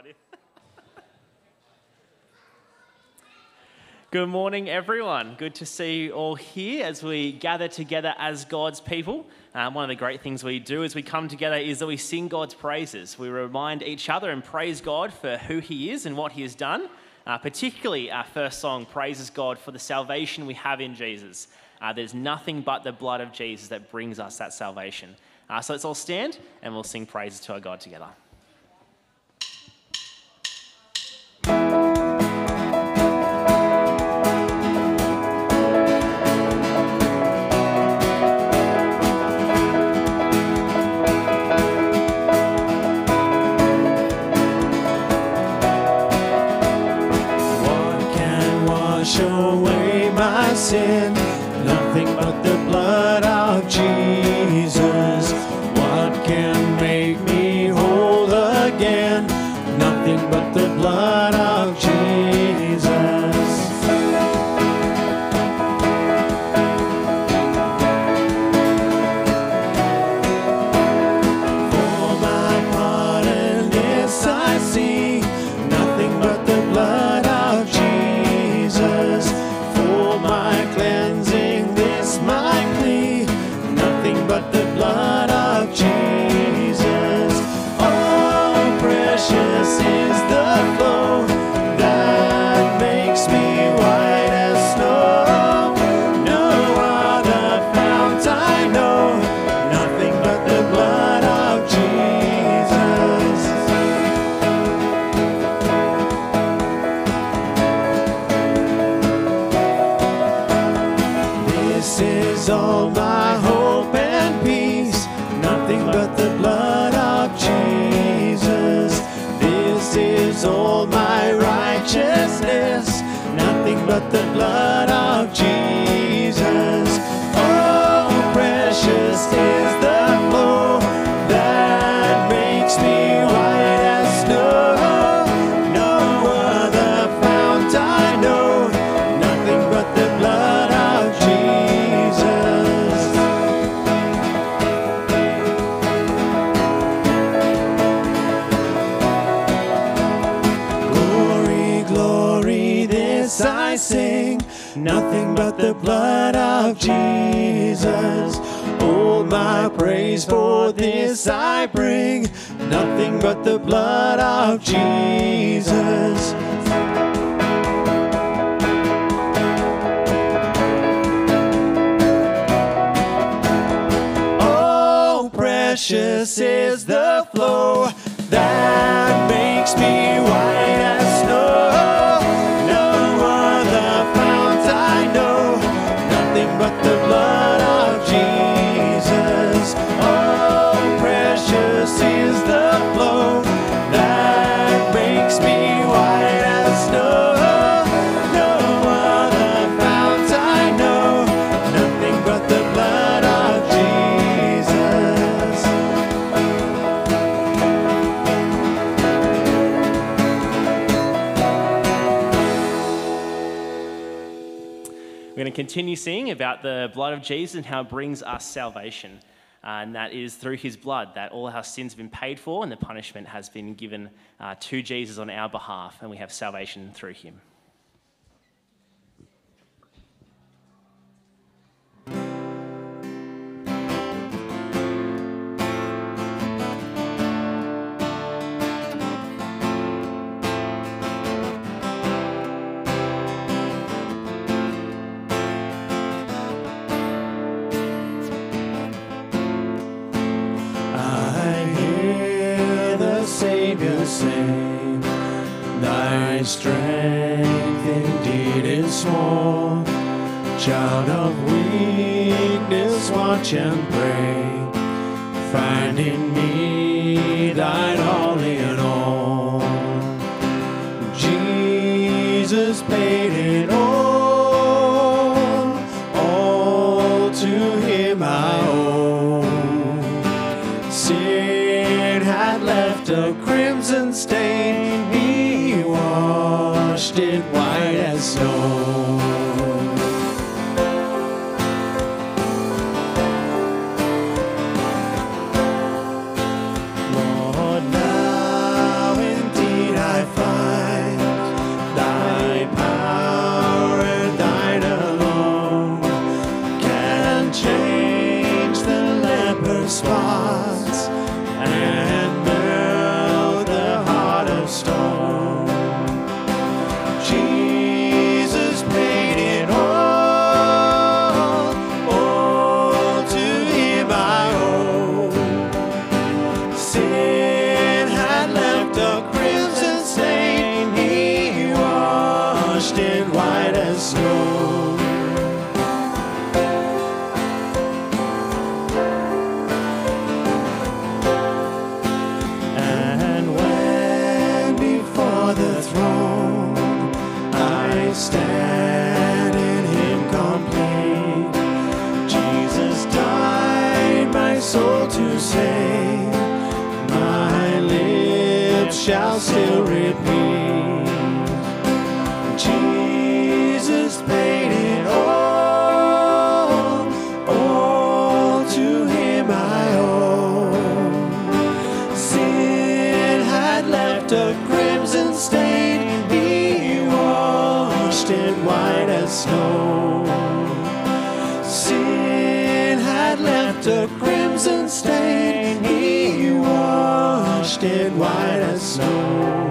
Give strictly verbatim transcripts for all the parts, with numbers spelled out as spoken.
idea. Good morning, everyone. Good to see you all here as we gather together as God's people. Um, one of the great things we do as we come together is that we sing God's praises. We remind each other and praise God for who He is and what He has done. Uh, particularly our first song praises God for the salvation we have in Jesus. Uh, there's nothing but the blood of Jesus that brings us that salvation. Uh, so let's all stand and we'll sing praises to our God together. Sin, nothing but the blood of Jesus. What can make me whole again? Nothing but the blood of Jesus. For my pardon, this I see, nothing but the blood of Jesus. My cleansing, this my plea, nothing but the blood of Jesus. Oh, precious is the flow that makes me white as snow. No other fount I know, nothing but the blood of Jesus. This is all my hope and peace, nothing but the blood of Jesus. This is all my righteousness, nothing but the blood of Jesus. Oh, precious is the flow that makes me white as snow. No other fount I know, nothing but the blood of Jesus. Glory, glory, this I sing, nothing but the blood of Jesus. All my praise for this I bring, nothing but the blood of Jesus. Precious is the flow that makes me white as snow. No other fount I know, nothing but the blood of Jesus. Oh, precious is the flow that makes me white as snow. No other fount I know, nothing but the blood of Jesus. We're going to continue singing about the blood of Jesus and how it brings us salvation. Uh, and that is through his blood that all our sins have been paid for and the punishment has been given uh, to Jesus on our behalf, and we have salvation through him. Saviour say, thy strength indeed is small. Child of weakness, watch and pray. Find in me thine all in all. Jesus paid it all, all to him I owe. Sin had left a crimson stain, he washed it white as snow. Lord, now indeed shall still repeat. Jesus paid it all, all to him I owe. Sin had left a crimson stain, he washed it white as snow. Sin had left a crimson stain, he washed it white as snow.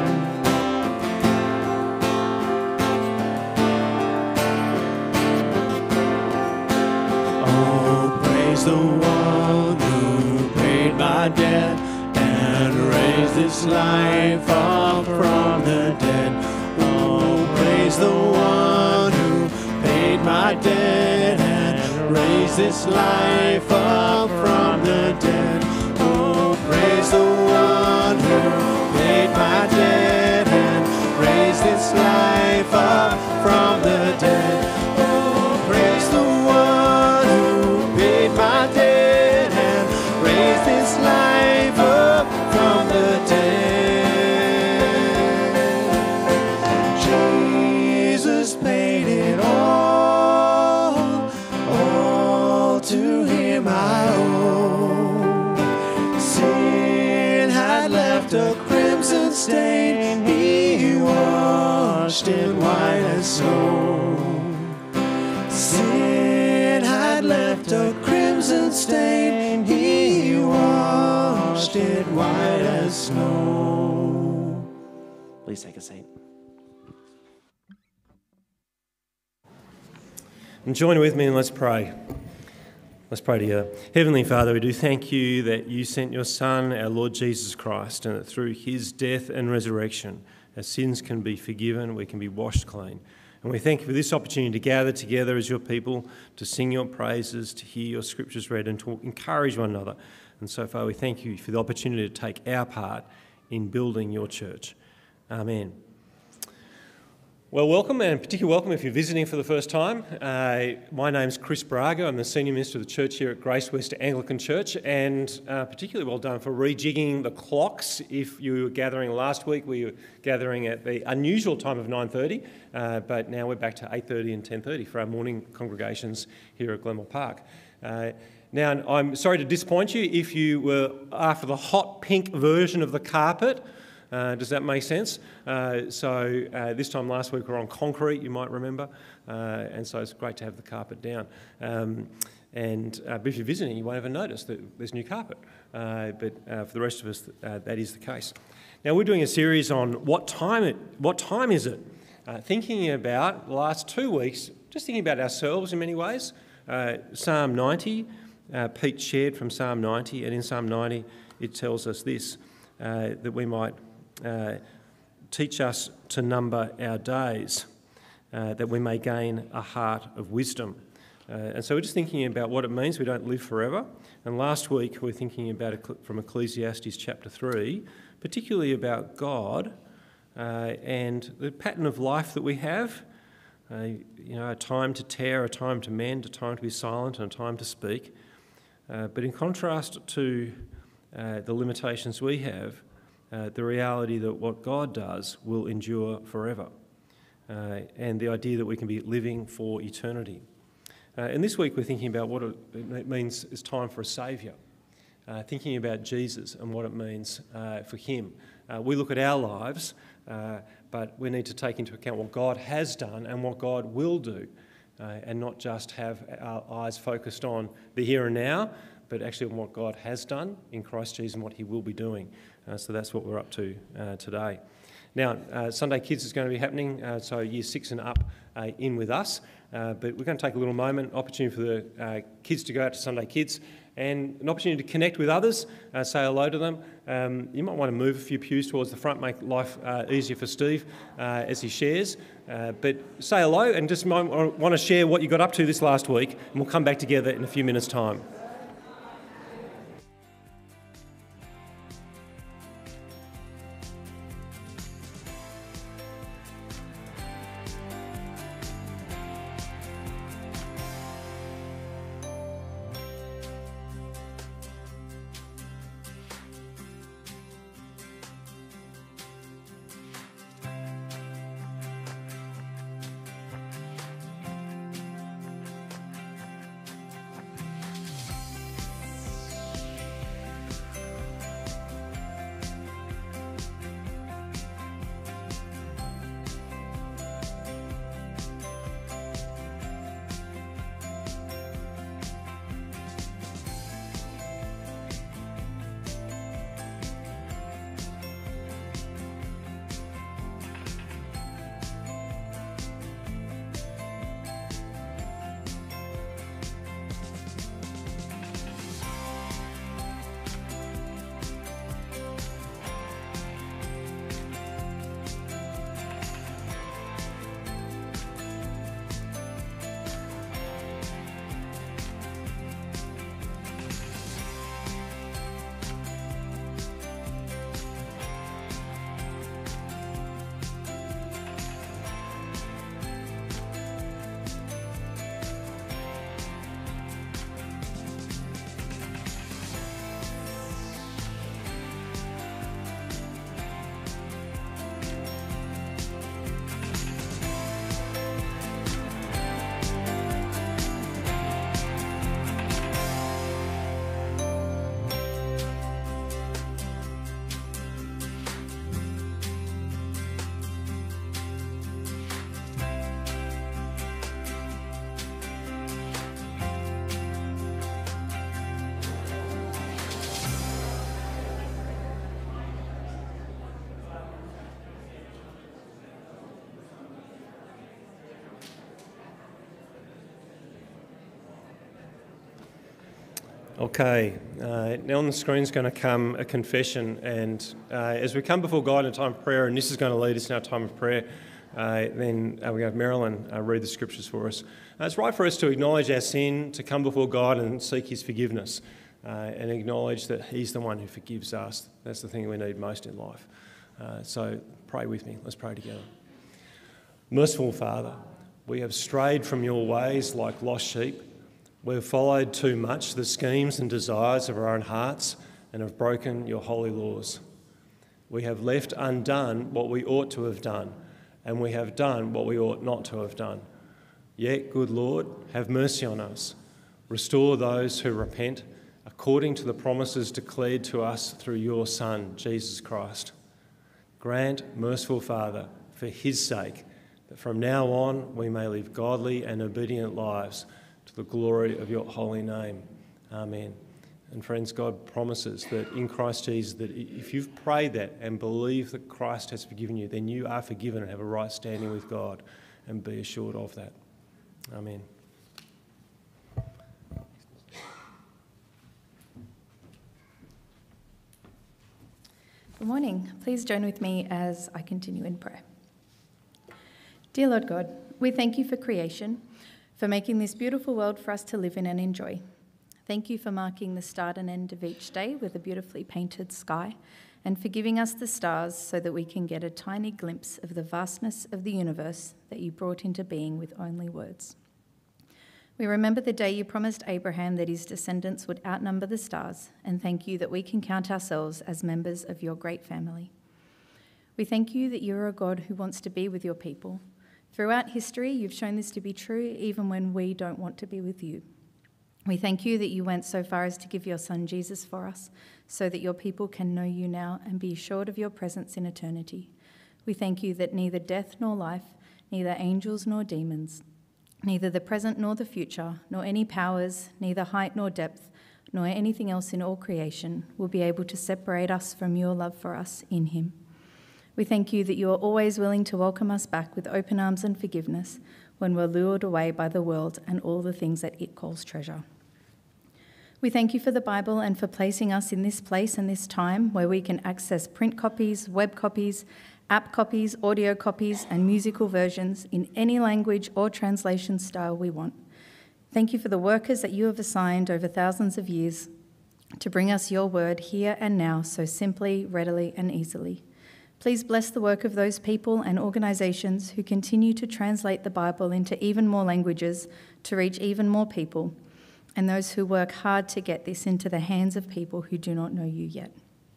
The one who paid my debt and raised this life up from the dead. Oh, praise the one who paid my debt and raised this life up from the dead. Oh, praise the one who paid my debt and raised this life up from the dead. Oh, praise the one who paid my debt and raised this life up from the dead. Jesus paid it all, all to him I owe. Sin had left a crimson stain, he washed it white as snow. Sin had left a crimson stain, he washed it white as snow. Please take a seat. And join with me and let's pray. Let's pray together. Heavenly Father, we do thank you that you sent your Son, our Lord Jesus Christ, and that through his death and resurrection, our sins can be forgiven, we can be washed clean. And we thank you for this opportunity to gather together as your people, to sing your praises, to hear your scriptures read and to encourage one another. And so far we thank you for the opportunity to take our part in building your church. Amen. Well, welcome, and particularly welcome if you're visiting for the first time. Uh, my name's Chris Braga. I'm the Senior Minister of the Church here at Grace West Anglican Church, and uh, particularly well done for rejigging the clocks. If you were gathering last week, we were gathering at the unusual time of nine thirty, uh, but now we're back to eight thirty and ten thirty for our morning congregations here at Glenmore Park. Uh, now, I'm sorry to disappoint you if you were after the hot pink version of the carpet. Uh, does that make sense? Uh, so uh, this time last week we were on concrete, you might remember, uh, and so it's great to have the carpet down. Um, and uh, but if you're visiting, you won't ever notice that there's new carpet. Uh, but uh, for the rest of us, uh, that is the case. Now we're doing a series on what time it, what time is it? Uh, thinking about the last two weeks, just thinking about ourselves in many ways. Uh, Psalm ninety, uh, Pete shared from Psalm ninety, and in Psalm ninety it tells us this, uh, that we might Uh, teach us to number our days, uh, that we may gain a heart of wisdom. Uh, and so we're just thinking about what it means we don't live forever. And last week we were thinking about from Ecclesiastes chapter three, particularly about God uh, and the pattern of life that we have. Uh, you know, a time to tear, a time to mend, a time to be silent, and a time to speak. Uh, but in contrast to uh, the limitations we have, Uh, the reality that what God does will endure forever, uh, and the idea that we can be living for eternity. Uh, and this week we're thinking about what it means it's time for a Saviour, uh, thinking about Jesus and what it means uh, for him. Uh, we look at our lives, uh, but we need to take into account what God has done and what God will do, uh, and not just have our eyes focused on the here and now, but actually on what God has done in Christ Jesus and what he will be doing. Uh, so that's what we're up to uh, today. Now, uh, Sunday Kids is going to be happening, uh, so year six and up uh, in with us. Uh, but we're going to take a little moment, opportunity for the uh, kids to go out to Sunday Kids, and an opportunity to connect with others, uh, say hello to them. Um, you might want to move a few pews towards the front, make life uh, easier for Steve uh, as he shares. Uh, but say hello and just might want to share what you got up to this last week, and we'll come back together in a few minutes' time. Okay, uh, now on the screen is going to come a confession, and uh, as we come before God in a time of prayer, and this is going to lead us in our time of prayer, uh, then uh, we have Marilyn uh, read the scriptures for us. Uh, it's right for us to acknowledge our sin, to come before God and seek his forgiveness, uh, and acknowledge that he's the one who forgives us. That's the thing we need most in life. Uh, so pray with me. Let's pray together. Merciful Father, we have strayed from your ways like lost sheep. We've followed too much the schemes and desires of our own hearts and have broken your holy laws. We have left undone what we ought to have done, and we have done what we ought not to have done. Yet, good Lord, have mercy on us. Restore those who repent according to the promises declared to us through your Son, Jesus Christ. Grant, merciful Father, for his sake, that from now on we may live godly and obedient lives to the glory of your holy name. Amen. And friends, God promises that in Christ Jesus, that if you've prayed that and believe that Christ has forgiven you, then you are forgiven and have a right standing with God, and be assured of that. Amen. Good morning. Please join with me as I continue in prayer. Dear Lord God, we thank you for creation, for making this beautiful world for us to live in and enjoy. Thank you for marking the start and end of each day with a beautifully painted sky, and for giving us the stars so that we can get a tiny glimpse of the vastness of the universe that you brought into being with only words. We remember the day you promised Abraham that his descendants would outnumber the stars, and thank you that we can count ourselves as members of your great family. We thank you that you are a God who wants to be with your people. Throughout history, you've shown this to be true even when we don't want to be with you. We thank you that you went so far as to give your Son Jesus for us, so that your people can know you now and be assured of your presence in eternity. We thank you that neither death nor life, neither angels nor demons, neither the present nor the future, nor any powers, neither height nor depth, nor anything else in all creation will be able to separate us from your love for us in him. We thank you that you are always willing to welcome us back with open arms and forgiveness when we're lured away by the world and all the things that it calls treasure. We thank you for the Bible and for placing us in this place and this time where we can access print copies, web copies, app copies, audio copies, and musical versions in any language or translation style we want. Thank you for the workers that you have assigned over thousands of years to bring us your word here and now so simply, readily, and easily. Please bless the work of those people and organisations who continue to translate the Bible into even more languages to reach even more people, and those who work hard to get this into the hands of people who do not know you yet.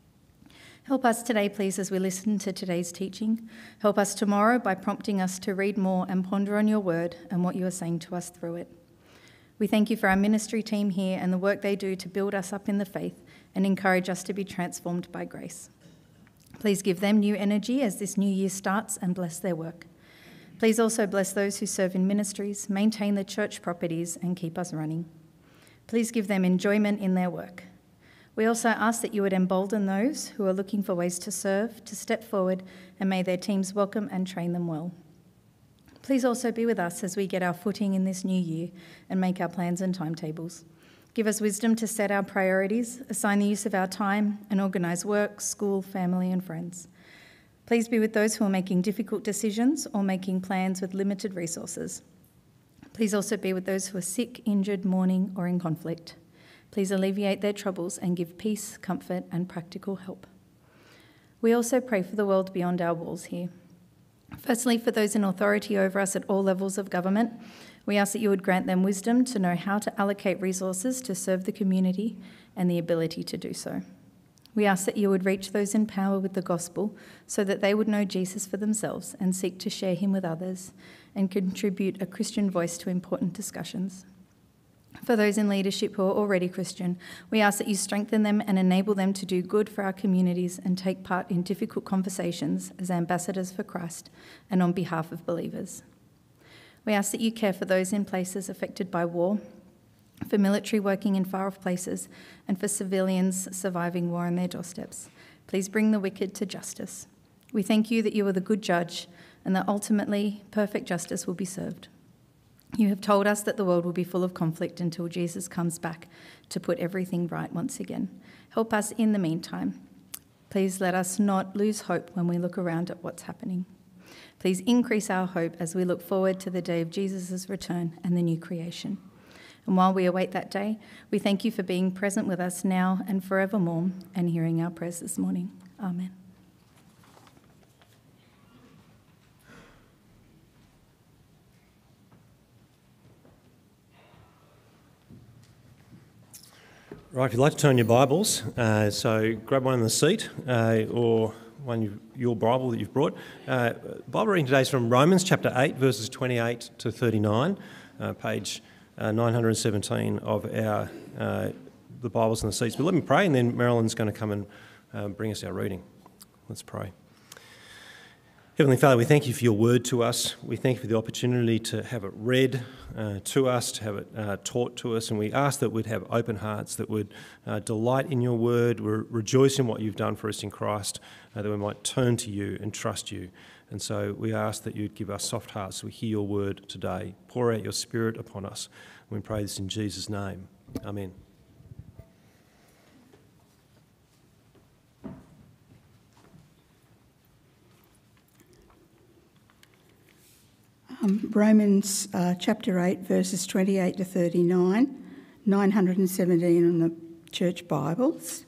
Help us today, please, as we listen to today's teaching. Help us tomorrow by prompting us to read more and ponder on your word and what you are saying to us through it. We thank you for our ministry team here and the work they do to build us up in the faith and encourage us to be transformed by grace. Please give them new energy as this new year starts and bless their work. Please also bless those who serve in ministries, maintain the church properties, and keep us running. Please give them enjoyment in their work. We also ask that you would embolden those who are looking for ways to serve, to step forward, and may their teams welcome and train them well. Please also be with us as we get our footing in this new year and make our plans and timetables. Give us wisdom to set our priorities, assign the use of our time, and organise work, school, family, and friends. Please be with those who are making difficult decisions or making plans with limited resources. Please also be with those who are sick, injured, mourning, or in conflict. Please alleviate their troubles and give peace, comfort, and practical help. We also pray for the world beyond our walls here. Firstly, for those in authority over us at all levels of government, we ask that you would grant them wisdom to know how to allocate resources to serve the community and the ability to do so. We ask that you would reach those in power with the gospel so that they would know Jesus for themselves and seek to share him with others and contribute a Christian voice to important discussions. For those in leadership who are already Christian, we ask that you strengthen them and enable them to do good for our communities and take part in difficult conversations as ambassadors for Christ and on behalf of believers. We ask that you care for those in places affected by war, for military working in far-off places, and for civilians surviving war on their doorsteps. Please bring the wicked to justice. We thank you that you are the good judge and that ultimately perfect justice will be served. You have told us that the world will be full of conflict until Jesus comes back to put everything right once again. Help us in the meantime. Please let us not lose hope when we look around at what's happening. Please increase our hope as we look forward to the day of Jesus' return and the new creation. And while we await that day, we thank you for being present with us now and forevermore and hearing our prayers this morning. Amen. Right, if you'd like to turn your Bibles, uh, so grab one in the seat uh, or one you, your Bible that you've brought. Uh, Bible reading today is from Romans chapter eight, verses twenty-eight to thirty-nine, uh, page uh, nine hundred seventeen of our uh, the Bibles in the seats. But let me pray, and then Marilyn's going to come and uh, bring us our reading. Let's pray. Heavenly Father, we thank you for your word to us. We thank you for the opportunity to have it read uh, to us, to have it uh, taught to us, and we ask that we'd have open hearts, that would uh, delight in your word, re- rejoice in what you've done for us in Christ, uh, that we might turn to you and trust you. And so we ask that you'd give us soft hearts so we hear your word today. Pour out your Spirit upon us. We pray this in Jesus' name. Amen. Um, Romans uh, chapter eight, verses twenty-eight to thirty-nine, nine hundred seventeen on the church Bibles.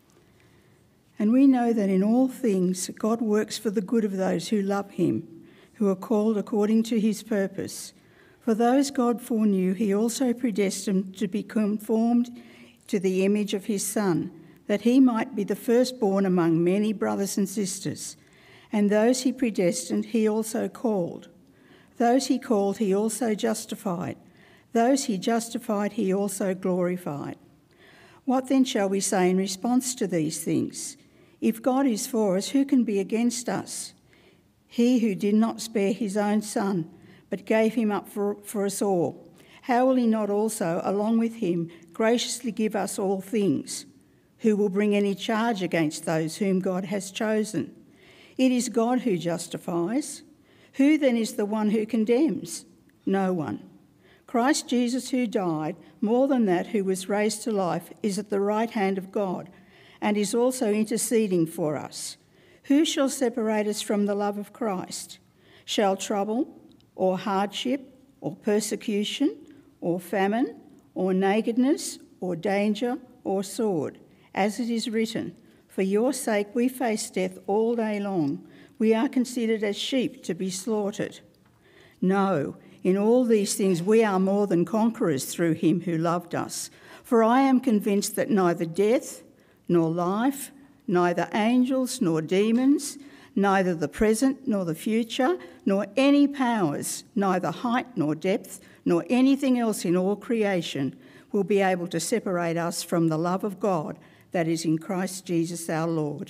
And we know that in all things God works for the good of those who love him, who are called according to his purpose. For those God foreknew, he also predestined to be conformed to the image of his Son, that he might be the firstborn among many brothers and sisters. And those he predestined, he also called. Those he called, he also justified. Those he justified, he also glorified. What then shall we say in response to these things? If God is for us, who can be against us? He who did not spare his own Son, but gave him up for, for us all, how will he not also, along with him, graciously give us all things? Who will bring any charge against those whom God has chosen? It is God who justifies. Who then is the one who condemns? No one. Christ Jesus, who died, more than that, who was raised to life, is at the right hand of God and is also interceding for us. Who shall separate us from the love of Christ? Shall trouble or hardship or persecution or famine or nakedness or danger or sword? As it is written, for your sake we face death all day long. We are considered as sheep to be slaughtered. No, in all these things we are more than conquerors through him who loved us. For I am convinced that neither death, nor life, neither angels nor demons, neither the present nor the future, nor any powers, neither height nor depth, nor anything else in all creation will be able to separate us from the love of God that is in Christ Jesus our Lord.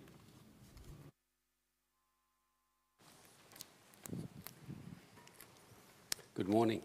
Good morning.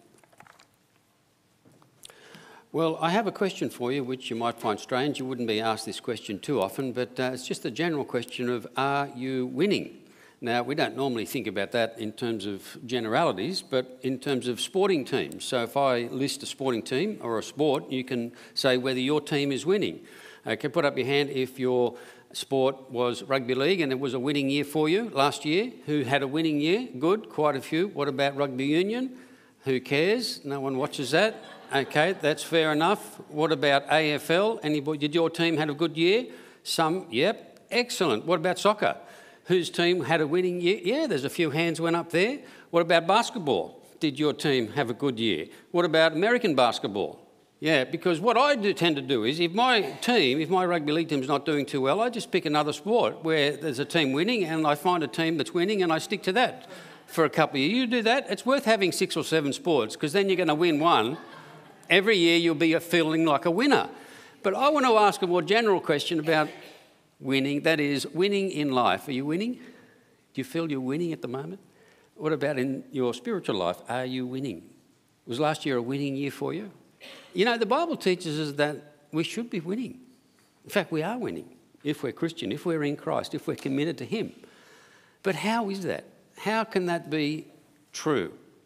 Well, I have a question for you, which you might find strange. You wouldn't be asked this question too often, but uh, it's just a general question of, are you winning? Now, we don't normally think about that in terms of generalities, but in terms of sporting teams. So if I list a sporting team or a sport, you can say whether your team is winning. Okay, put up your hand if your sport was rugby league and it was a winning year for you last year. Who had a winning year? Good, quite a few. What about rugby union? Who cares? No one watches that. Okay, that's fair enough. What about A F L? Anybody, did your team have a good year? Some, yep, excellent. What about soccer? Whose team had a winning year? Yeah, there's a few hands went up there. What about basketball? Did your team have a good year? What about American basketball? Yeah, because what I do tend to do is if my team, if my rugby league team's not doing too well, I just pick another sport where there's a team winning and I find a team that's winning and I stick to that for a couple of years. You do that, it's worth having six or seven sports because then you're going to win one. Every year you'll be feeling like a winner. But I want to ask a more general question about winning, that is, winning in life. Are you winning? Do you feel you're winning at the moment? What about in your spiritual life? Are you winning? Was last year a winning year for you? You know, the Bible teaches us that we should be winning. In fact, we are winning if we're Christian, if we're in Christ, if we're committed to him. But how is that? How can that be true?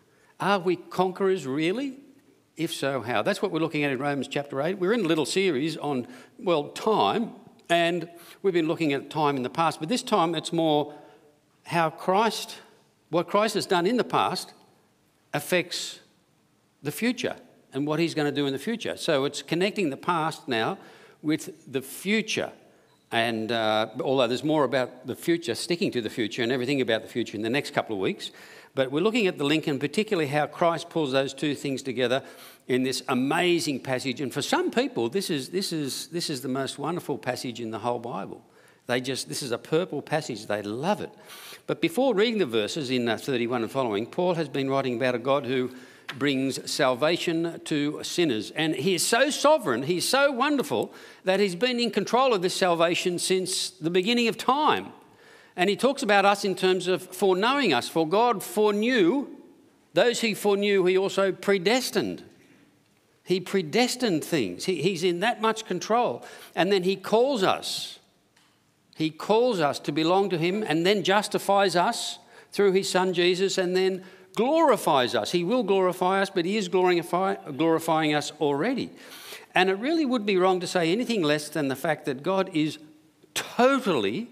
Are we conquerors really? If so, how? That's what we're looking at in Romans chapter eight. We're in a little series on, well, time, and we've been looking at time in the past, but this time it's more how Christ, what Christ has done in the past affects the future and what he's going to do in the future. So it's connecting the past now with the future. And uh, although there's more about the future, sticking to the future and everything about the future in the next couple of weeks, but we're looking at the link and particularly how Christ pulls those two things together in this amazing passage. And for some people, this is, this is, this is the most wonderful passage in the whole Bible. They just, this is a purple passage. They love it. But before reading the verses in uh, thirty-one and following, Paul has been writing about a God who brings salvation to sinners. And he is so sovereign, he's so wonderful, that he's been in control of this salvation since the beginning of time. And he talks about us in terms of foreknowing us. For God foreknew, those he foreknew, he also predestined. He predestined things. He, he's in that much control. And then he calls us. He calls us to belong to him and then justifies us through his son Jesus and then glorifies us. He will glorify us, but he is glorify, glorifying us already. And it really would be wrong to say anything less than the fact that God is totally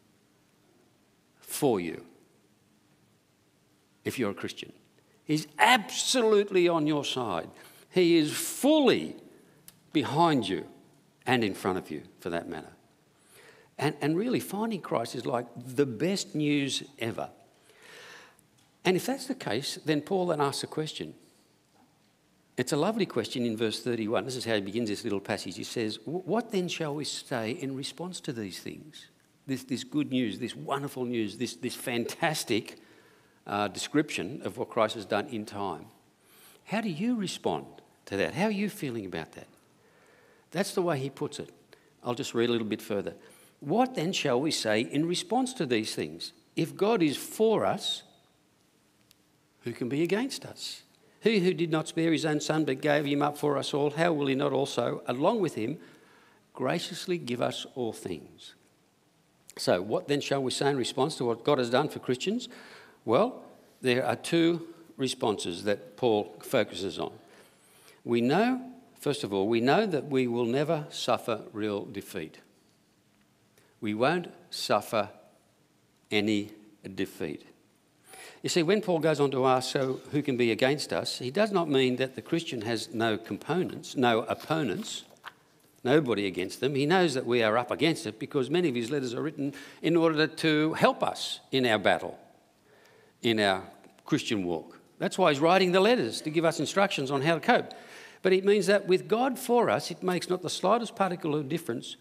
for you if you're a Christian. He's absolutely on your side. He is fully behind you and in front of you, for that matter. And, and really, finding Christ is like the best news ever. And if that's the case, then Paul then asks a question. It's a lovely question in verse thirty-one. This is how he begins this little passage. He says, what then shall we say in response to these things? This, this good news, this wonderful news, this, this fantastic uh, description of what Christ has done in time. How do you respond to that? How are you feeling about that? That's the way he puts it. I'll just read a little bit further. What then shall we say in response to these things? If God is for us, who can be against us? He who did not spare his own son but gave him up for us all, how will he not also, along with him, graciously give us all things? So what then shall we say in response to what God has done for Christians? Well, there are two responses that Paul focuses on. We know, first of all, we know that we will never suffer real defeat. We won't suffer any defeat. You see, when Paul goes on to ask, so who can be against us, he does not mean that the Christian has no components, no opponents, nobody against them. He knows that we are up against it because many of his letters are written in order to help us in our battle, in our Christian walk. That's why he's writing the letters, to give us instructions on how to cope. But it means that with God for us, it makes not the slightest particle of difference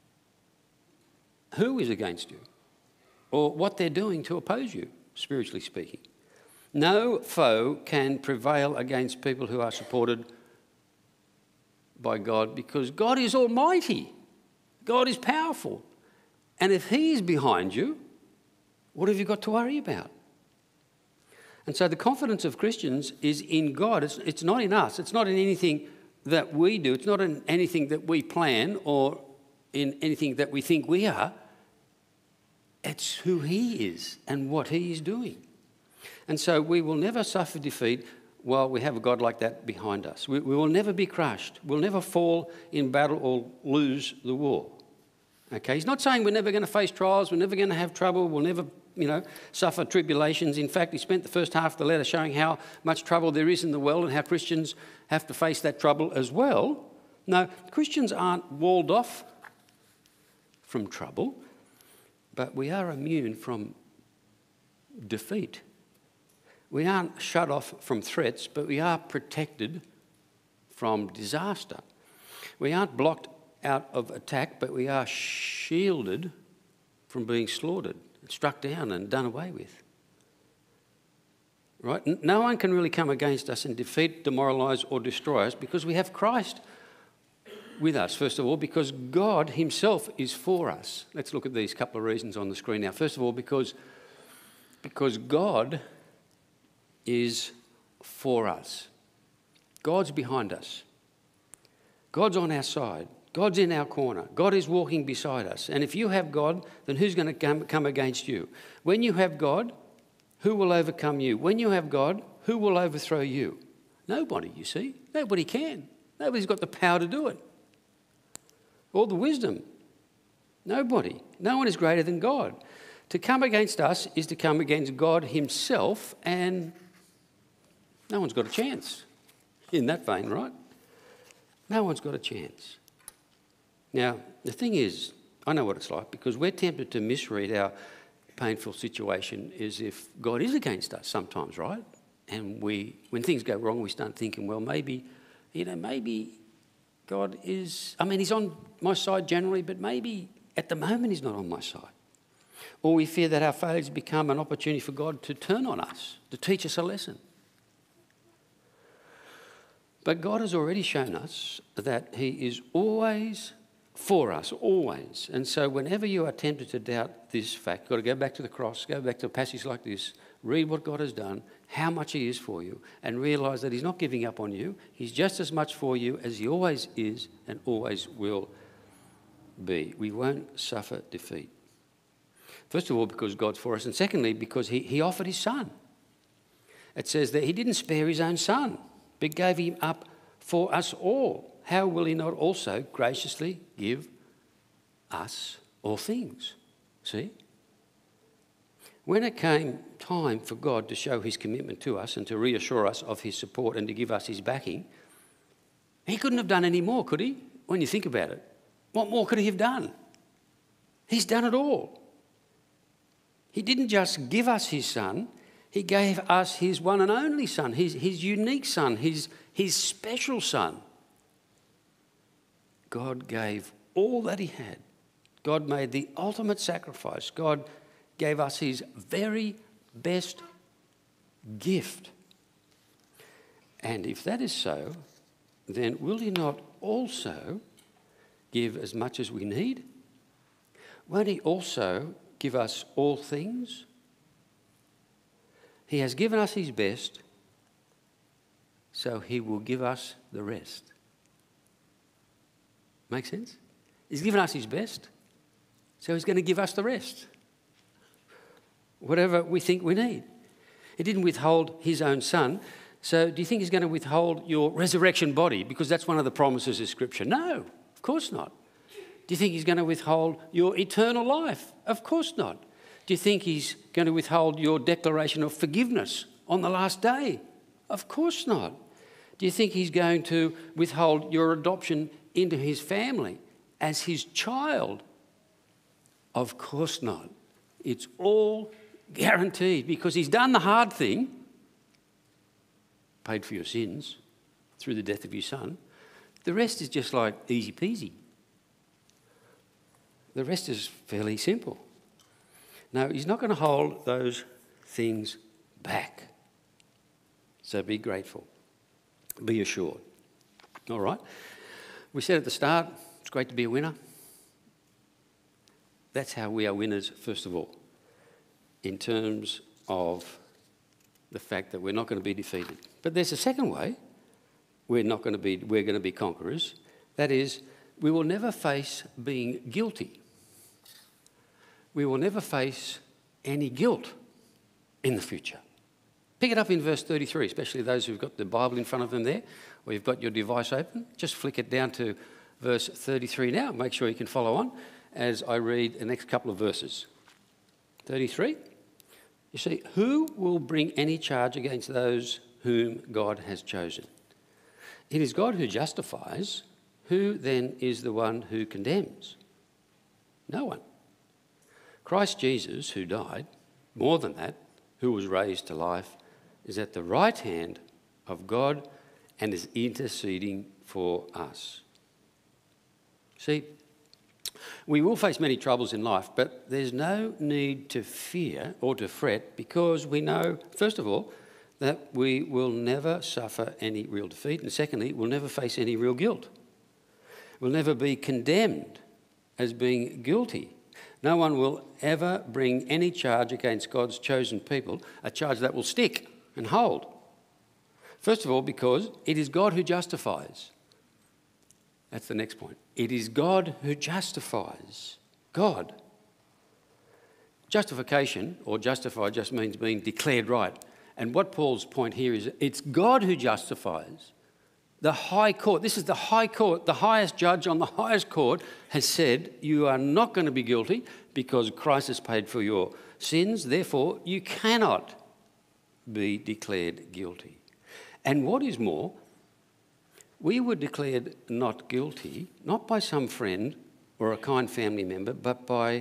who is against you or what they're doing to oppose you, spiritually speaking. No foe can prevail against people who are supported by God because God is almighty. God is powerful. And if he is behind you, what have you got to worry about? And so the confidence of Christians is in God. It's, it's not in us. It's not in anything that we do. It's not in anything that we plan or in anything that we think we are. It's who he is and what he is doing. And so we will never suffer defeat while we have a God like that behind us. We, we will never be crushed. We'll never fall in battle or lose the war. Okay, he's not saying we're never going to face trials, we're never going to have trouble, we'll never, you know, suffer tribulations. In fact, he spent the first half of the letter showing how much trouble there is in the world and how Christians have to face that trouble as well. No, Christians aren't walled off from trouble, but we are immune from defeat. We aren't shut off from threats, but we are protected from disaster. We aren't blocked out of attack, but we are shielded from being slaughtered, struck down and done away with. Right? No one can really come against us and defeat, demoralise or destroy us because we have Christ with us, first of all, because God himself is for us. Let's look at these couple of reasons on the screen now. First of all, because, because God is for us. God's behind us. God's on our side. God's in our corner. God is walking beside us. And if you have God, then who's going to come, come against you? When you have God, who will overcome you? When you have God, who will overthrow you? Nobody, you see. Nobody can. Nobody's got the power to do it. Or the wisdom. Nobody. No one is greater than God. To come against us is to come against God himself, and no one's got a chance in that vein, right? No one's got a chance. Now, the thing is, I know what it's like, because we're tempted to misread our painful situation as if God is against us sometimes, right? And we, when things go wrong, we start thinking, well, maybe, you know, maybe God is, I mean, he's on my side generally, but maybe at the moment he's not on my side. Or we fear that our failures become an opportunity for God to turn on us, to teach us a lesson. But God has already shown us that he is always for us, always. And so whenever you are tempted to doubt this fact, you've got to go back to the cross, go back to a passage like this, read what God has done, how much he is for you, and realise that he's not giving up on you. He's just as much for you as he always is and always will be. We won't suffer defeat. First of all, because God's for us, and secondly, because he, he offered his son. It says that he didn't spare his own son, but gave him up for us all. How will he not also graciously give us all things? See? When it came time for God to show his commitment to us and to reassure us of his support and to give us his backing, he couldn't have done any more, could he? When you think about it. What more could he have done? He's done it all. He didn't just give us his son, he gave us his one and only son, his, his unique son, his, his special son. God gave all that he had. God made the ultimate sacrifice. God gave us his very best gift. And if that is so, then will he not also give as much as we need? Won't he also give us all things? He has given us his best, so he will give us the rest. Make sense? He's given us his best, so he's going to give us the rest. Whatever we think we need. He didn't withhold his own son, so do you think he's going to withhold your resurrection body? Because that's one of the promises of Scripture. No, of course not. Do you think he's going to withhold your eternal life? Of course not. Do you think he's going to withhold your declaration of forgiveness on the last day? Of course not. Do you think he's going to withhold your adoption into his family as his child? Of course not. It's all guaranteed because he's done the hard thing, paid for your sins through the death of your son. The rest is just like easy peasy. The rest is fairly simple. No, he's not going to hold those things back. So be grateful. Be assured. All right? We said at the start, it's great to be a winner. That's how we are winners, first of all, in terms of the fact that we're not going to be defeated. But there's a second way we're not going to be, we're going to be conquerors. That is, we will never face being guilty. We will never face any guilt in the future. Pick it up in verse thirty-three, especially those who've got the Bible in front of them there, or you've got your device open. Just flick it down to verse thirty-three now. Make sure you can follow on as I read the next couple of verses. thirty-three. You see, who will bring any charge against those whom God has chosen? It is God who justifies. Who then is the one who condemns? No one. Christ Jesus, who died, more than that, who was raised to life, is at the right hand of God and is interceding for us. See, we will face many troubles in life, but there's no need to fear or to fret because we know, first of all, that we will never suffer any real defeat, and secondly, we'll never face any real guilt. We'll never be condemned as being guilty. No one will ever bring any charge against God's chosen people, a charge that will stick and hold. First of all, because it is God who justifies. That's the next point. It is God who justifies. God. Justification, or justify, just means being declared right. And what Paul's point here is it's God who justifies. The High Court, this is the High Court, the highest judge on the highest court has said you are not going to be guilty because Christ has paid for your sins. Therefore, you cannot be declared guilty. And what is more, we were declared not guilty, not by some friend or a kind family member, but by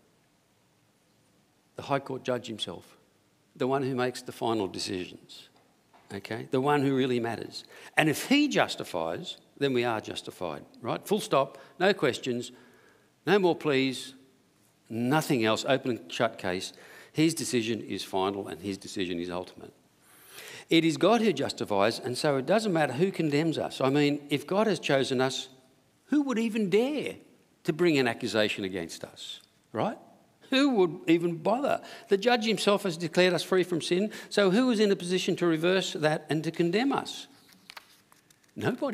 the High Court judge himself, the one who makes the final decisions. Okay, the one who really matters. And if he justifies, then we are justified, right? Full stop, no questions, no more pleas, nothing else, open and shut case. His decision is final and his decision is ultimate. It is God who justifies, and so it doesn't matter who condemns us. I mean, if God has chosen us, who would even dare to bring an accusation against us, right? Who would even bother? The judge himself has declared us free from sin, so who is in a position to reverse that and to condemn us? Nobody.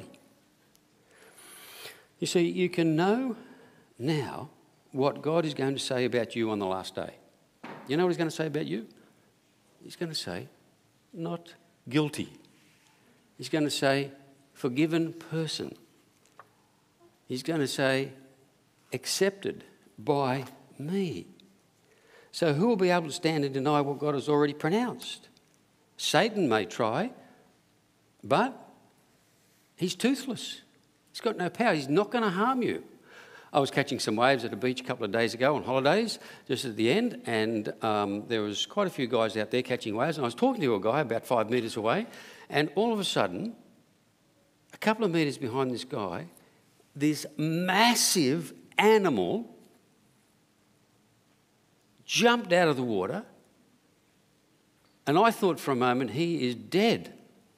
You see, you can know now what God is going to say about you on the last day. You know what he's going to say about you? He's going to say, not guilty. He's going to say, forgiven person. He's going to say, accepted by me. So who will be able to stand and deny what God has already pronounced? Satan may try, but he's toothless. He's got no power. He's not going to harm you. I was catching some waves at a beach a couple of days ago on holidays, just at the end, and um, there was quite a few guys out there catching waves, and I was talking to a guy about five metres away, and all of a sudden, a couple of metres behind this guy, this massive animal jumped out of the water, and I thought for a moment, he is dead.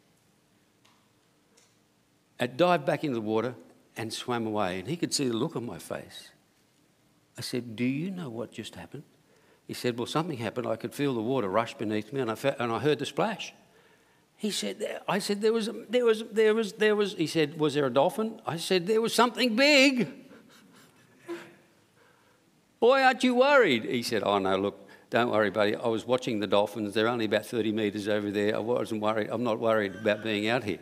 It dived back into the water and swam away, and he could see the look on my face. I said, do you know what just happened? He said, well, something happened. I could feel the water rush beneath me, and I, felt, and I heard the splash. He said, I said, there was, there was, there was, there was, he said, was there a dolphin? I said, there was something big. Boy, aren't you worried? He said, oh, no, look, don't worry, buddy. I was watching the dolphins. They're only about thirty metres over there. I wasn't worried. I'm not worried about being out here.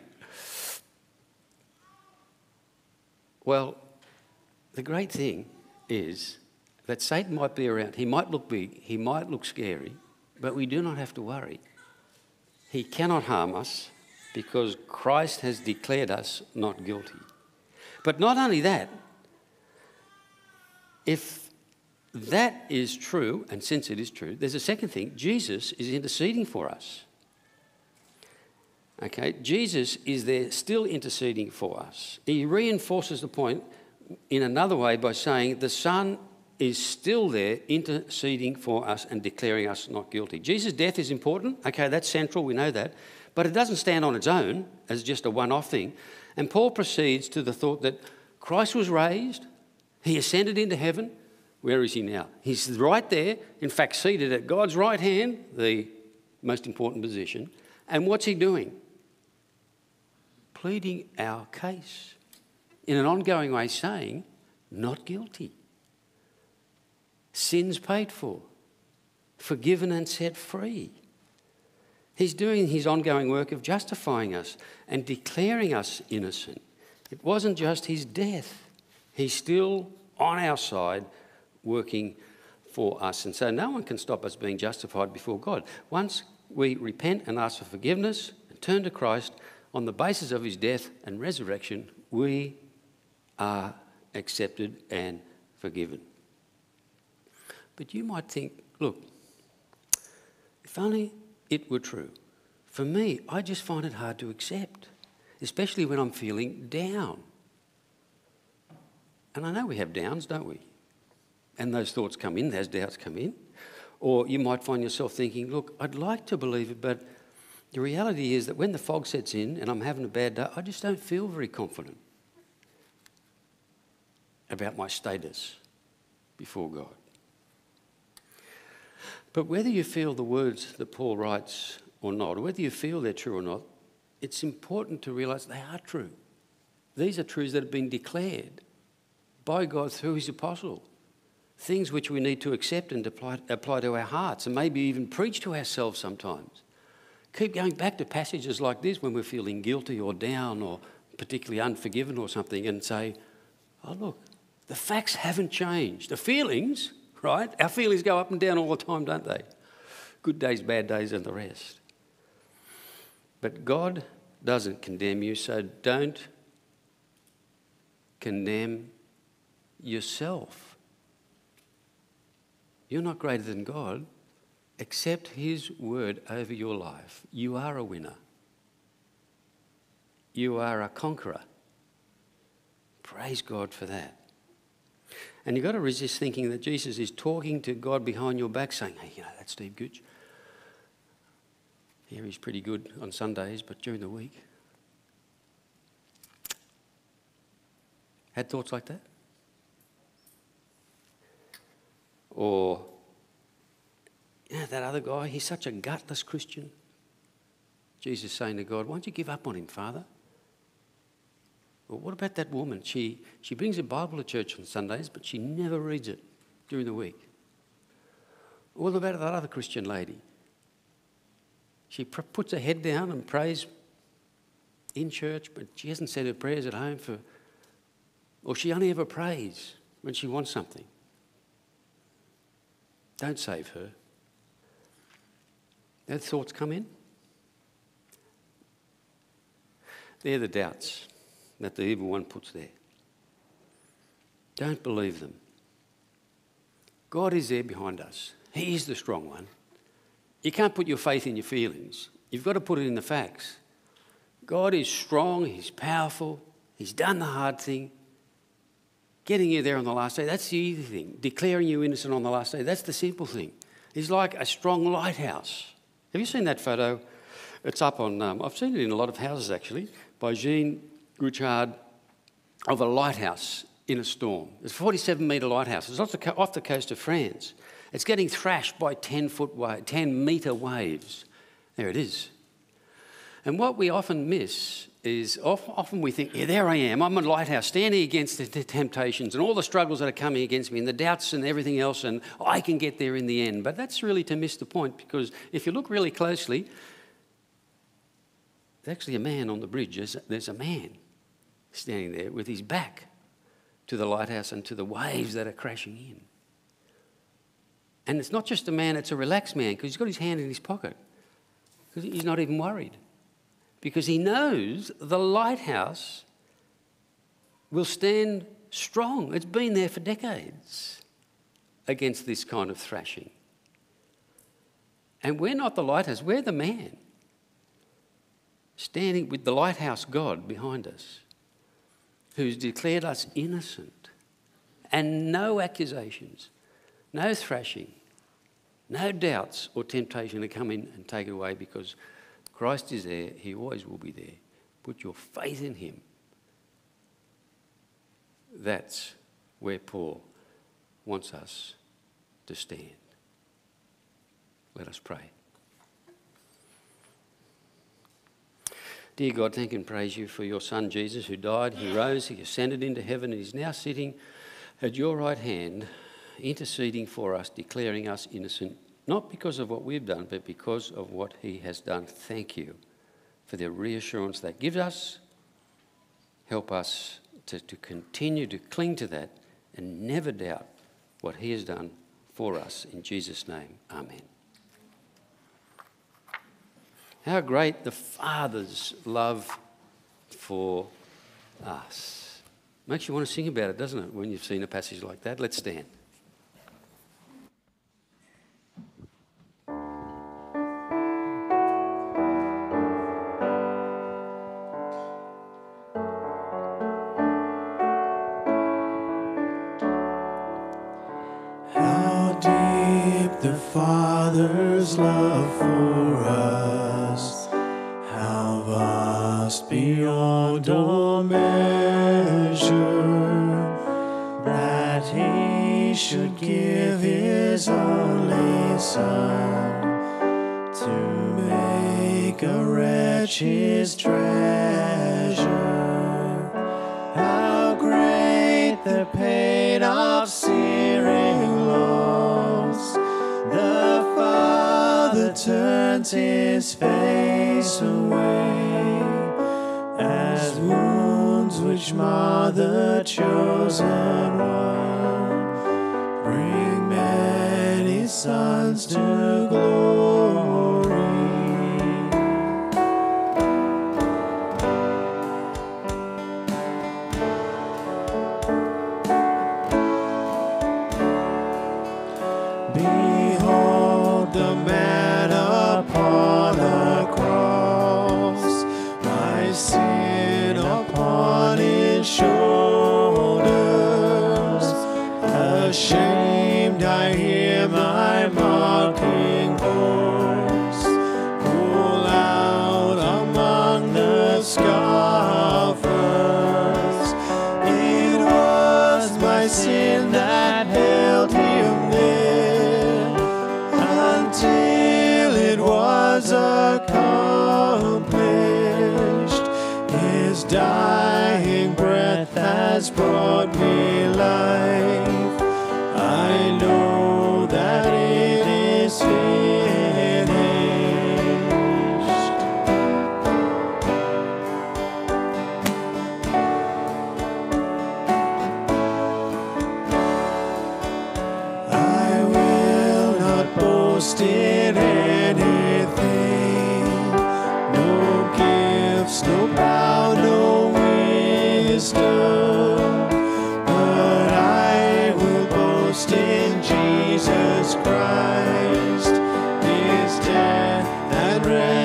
Well, the great thing is that Satan might be around. He might look big. He might look scary, but we do not have to worry. He cannot harm us because Christ has declared us not guilty. But not only that, if that is true, and since it is true, there's a second thing. Jesus is interceding for us. Okay, Jesus is there still interceding for us. He reinforces the point in another way by saying the Son is still there interceding for us and declaring us not guilty. Jesus' death is important. Okay, that's central, we know that. But it doesn't stand on its own as just a one-off thing. And Paul proceeds to the thought that Christ was raised, he ascended into heaven. Where is he now? He's right there, in fact, seated at God's right hand, the most important position. And what's he doing? Pleading our case in an ongoing way, saying, not guilty. Sins paid for, forgiven and set free. He's doing his ongoing work of justifying us and declaring us innocent. It wasn't just his death. He's still on our side working for us. And so no one can stop us being justified before God. Once we repent and ask for forgiveness and turn to Christ on the basis of his death and resurrection, we are accepted and forgiven. But you might think, look, if only it were true. For me, I just find it hard to accept, especially when I'm feeling down. And I know we have downs, don't we? And those thoughts come in, those doubts come in. Or you might find yourself thinking, look, I'd like to believe it, but the reality is that when the fog sets in and I'm having a bad day, I just don't feel very confident about my status before God. But whether you feel the words that Paul writes or not, or whether you feel they're true or not, it's important to realise they are true. These are truths that have been declared by God through his apostle. Things which we need to accept and apply, apply to our hearts and maybe even preach to ourselves sometimes. keep going back to passages like this when we're feeling guilty or down or particularly unforgiven or something and say, oh, look, the facts haven't changed. The feelings, right? Our feelings go up and down all the time, don't they? Good days, bad days, and the rest. But God doesn't condemn you, so don't condemn yourself. You're not greater than God. Accept his word over your life. You are a winner. You are a conqueror. Praise God for that. And you've got to resist thinking that Jesus is talking to God behind your back saying, hey, you know, that's Steve Gooch. Yeah, he's pretty good on Sundays, but during the week. Had thoughts like that? Or, yeah, that other guy, he's such a gutless Christian. Jesus saying to God, why don't you give up on him, Father? Well, what about that woman? She, she brings a Bible to church on Sundays, but she never reads it during the week. What about that other Christian lady? She pr- puts her head down and prays in church, but she hasn't said her prayers at home for... Or she only ever prays when she wants something. Don't save her. Those thoughts come in. They're the doubts that the evil one puts there. Don't believe them. God is there behind us. He is the strong one. You can't put your faith in your feelings. You've got to put it in the facts. God is strong. He's powerful. He's done the hard thing. Getting you there on the last day, that's the easy thing. Declaring you innocent on the last day, that's the simple thing. He's like a strong lighthouse. Have you seen that photo? It's up on, um, I've seen it in a lot of houses actually, by Jean Gooch of a lighthouse in a storm. It's a forty-seven metre lighthouse. It's off the, co- off the coast of France. It's getting thrashed by ten foot wa- ten metre waves. There it is. And what we often miss is often we think, yeah, there I am. I'm a lighthouse standing against the temptations and all the struggles that are coming against me and the doubts and everything else, and I can get there in the end. But that's really to miss the point, because if you look really closely, there's actually a man on the bridge. There's a, there's a man standing there with his back to the lighthouse and to the waves that are crashing in. And it's not just a man, it's a relaxed man, because he's got his hand in his pocket, because he's not even worried. Because he knows the lighthouse will stand strong. It's been there for decades against this kind of thrashing. And we're not the lighthouse, we're the man standing with the lighthouse God behind us, who's declared us innocent, and no accusations, no thrashing, no doubts or temptation to come in and take it away, because Christ is there. He always will be there. Put your faith in him. That's where Paul wants us to stand. Let us pray. Dear God, thank and praise you for your Son Jesus, who died, he rose, he ascended into heaven, and is now sitting at your right hand, interceding for us, declaring us innocent, not because of what we've done, but because of what he has done. Thank you for the reassurance that gives us. Help us to, to continue to cling to that and never doubt what he has done for us. In Jesus' name, amen. How great the Father's love for us. Makes you want to sing about it, doesn't it, when you've seen a passage like that? Let's stand. The Father's love for us, how vast beyond all measure, that he should give his only Son to make a wretch his treasure. How great the pain of searing loss the Father turns his face away, as wounds which mar the chosen one bring many sons to glory. Behold the man upon the cross, my sin upon his shoulders. Ashamed I hear my mocking voice call out among the scoffers. It was my sin that held him there until it was accomplished. His dying breath has brought me life. I know that it is finished. I will not boast in anything, no gifts, no power, no wisdom, but I will boast in Jesus Christ, his death and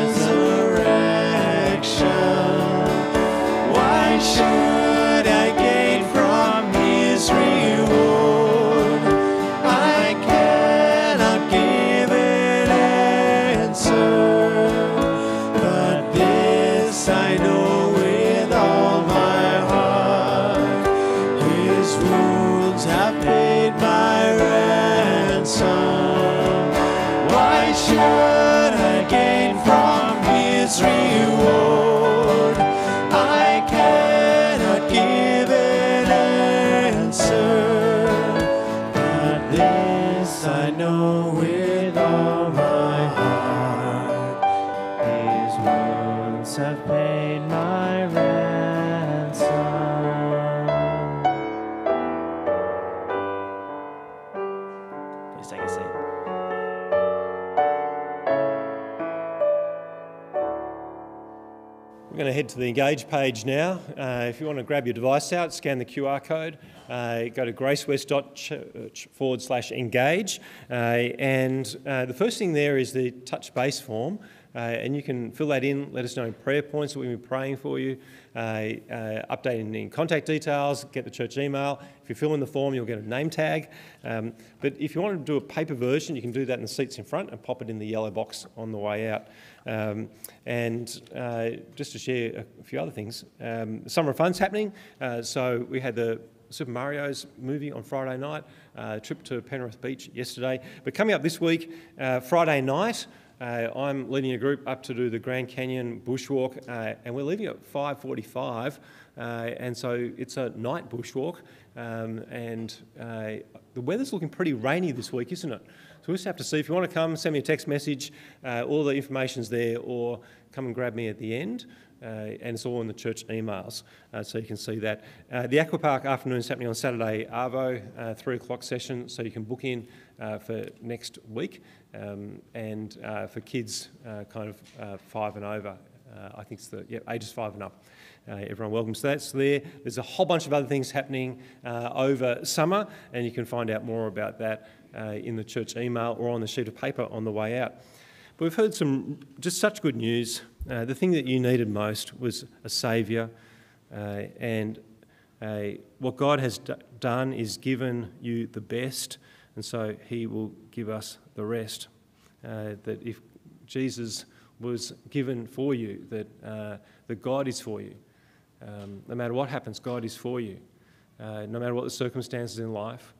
resurrection. Why should I gain from his reward? I cannot give an answer, but this I know with all my heart: his wounds have paid my ransom. Why should I gain from his reward? I cannot give an answer, but this I know with all my heart: his wounds have paid my ransom. Please take a seat. We're going to head to the Engage page now. Uh, if you want to grab your device out, scan the Q R code, uh, go to gracewest.church forward slash engage. Uh, and uh, the first thing there is the touch base form. Uh, and you can fill that in, let us know prayer points that we've been praying for you, uh, uh, updating in contact details, get the church email. If you fill in the form, you'll get a name tag. Um, but if you want to do a paper version, you can do that in the seats in front and pop it in the yellow box on the way out. Um, and uh, just to share a few other things, um, Summer of Fun's happening. Uh, so we had the Super Mario's movie on Friday night, uh, trip to Penrith Beach yesterday. But coming up this week, uh, Friday night, Uh, I'm leading a group up to do the Grand Canyon bushwalk, uh, and we're leaving at five forty-five, uh, and so it's a night bushwalk, um, and uh, the weather's looking pretty rainy this week, isn't it? So we'll just have to see. If you want to come, send me a text message. Uh, all the information's there, or come and grab me at the end. Uh, and it's all in the church emails, uh, so you can see that. Uh, the Aquapark afternoon is happening on Saturday, Arvo, uh, three o'clock session, so you can book in uh, for next week. Um, and uh, for kids uh, kind of uh, five and over, uh, I think it's the yeah, ages five and up. Uh, everyone welcome. So that's there. There's a whole bunch of other things happening uh, over summer, and you can find out more about that uh, in the church email or on the sheet of paper on the way out. But we've heard some just such good news. Uh, the thing that you needed most was a Saviour, uh, and uh, what God has d- done is given you the best, and so he will give us the rest. Uh, that if Jesus was given for you, that, uh, that God is for you. Um, no matter what happens, God is for you. Uh, no matter what the circumstances in life,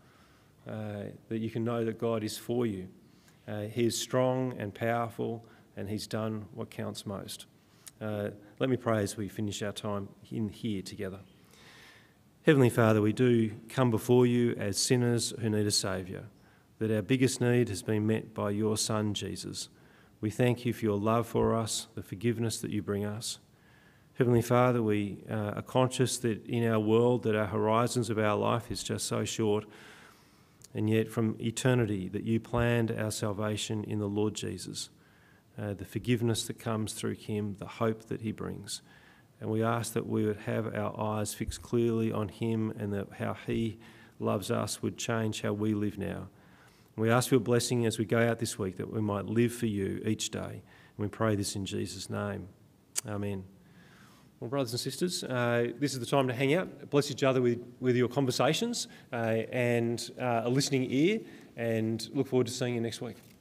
uh, that you can know that God is for you. Uh, he is strong and powerful, and he's done what counts most. Uh, let me pray as we finish our time in here together. Heavenly Father, we do come before you as sinners who need a Saviour, that our biggest need has been met by your Son, Jesus, We thank you for your love for us, the forgiveness that you bring us. Heavenly Father, we uh, are conscious that in our world that our horizons of our life is just so short, and yet from eternity that you planned our salvation in the Lord Jesus, uh, the forgiveness that comes through him, the hope that he brings. And we ask that we would have our eyes fixed clearly on him, and that how he loves us would change how we live now. We ask for your blessing as we go out this week, that we might live for you each day. And we pray this in Jesus' name. Amen. Well, brothers and sisters, uh, this is the time to hang out, bless each other with, with your conversations uh, and uh, a listening ear, and look forward to seeing you next week.